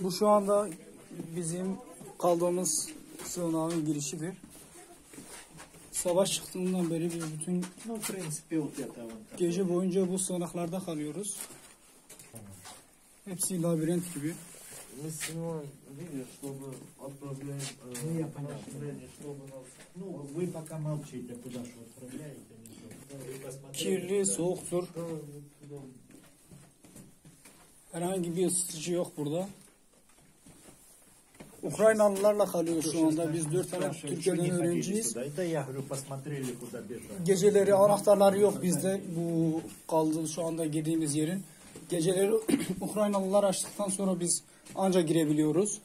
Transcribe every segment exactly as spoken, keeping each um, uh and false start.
Bu şu anda bizim kaldığımız sığınağın girişidir. Savaş çıktığından beri biz bütün gece boyunca bu sığınaklarda kalıyoruz. Hepsi labirent gibi. Kirli, soğuktur. Herhangi bir ısıtıcı yok burada. Ukraynalılarla kalıyoruz şu anda. Biz dört tane Türkiye'den öğrenciyiz. Geceleri anahtarları yok bizde. Bu kaldı şu anda girdiğimiz yerin. Geceleri Ukraynalılar açtıktan sonra biz ancak girebiliyoruz.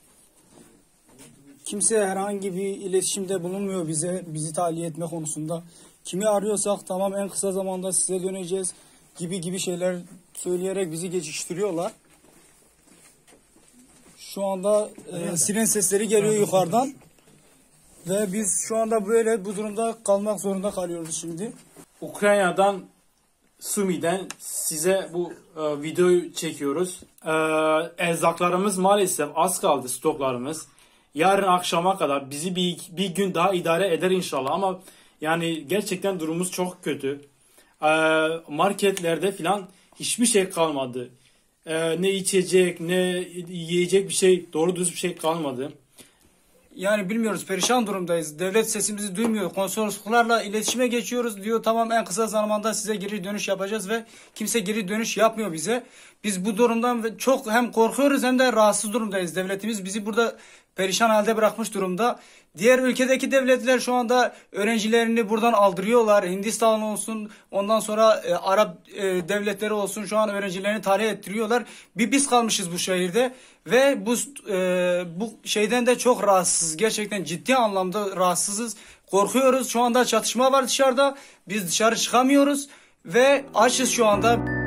Kimse herhangi bir iletişimde bulunmuyor bize, bizi tahliye etme konusunda. Kimi arıyorsak tamam en kısa zamanda size döneceğiz gibi gibi şeyler söyleyerek bizi geçiştiriyorlar. Şu anda e, siren sesleri geliyor yukarıdan. Ve biz şu anda böyle bu durumda kalmak zorunda kalıyoruz şimdi. Ukrayna'dan, Sumi'den size bu e, videoyu çekiyoruz. E, erzaklarımız maalesef az kaldı, stoklarımız. Yarın akşama kadar bizi bir, bir gün daha idare eder inşallah ama yani gerçekten durumumuz çok kötü. E, marketlerde filan hiçbir şey kalmadı. E, ne içecek ne yiyecek bir şey, doğru düz bir şey kalmadı. Yani bilmiyoruz, perişan durumdayız. Devlet sesimizi duymuyor. Konsolosluklarla iletişime geçiyoruz. Diyor tamam en kısa zamanda size geri dönüş yapacağız ve kimse geri dönüş yapmıyor bize. Biz bu durumdan çok hem korkuyoruz hem de rahatsız durumdayız. Devletimiz bizi burada perişan halde bırakmış durumda. Diğer ülkedeki devletler şu anda öğrencilerini buradan aldırıyorlar. Hindistan olsun, ondan sonra e, Arap e, devletleri olsun şu an öğrencilerini tahliye ettiriyorlar. Bir biz kalmışız bu şehirde ve bu e, bu şeyden de çok rahatsızız. Gerçekten ciddi anlamda rahatsızız. Korkuyoruz. Şu anda çatışma var dışarıda. Biz dışarı çıkamıyoruz ve açız şu anda.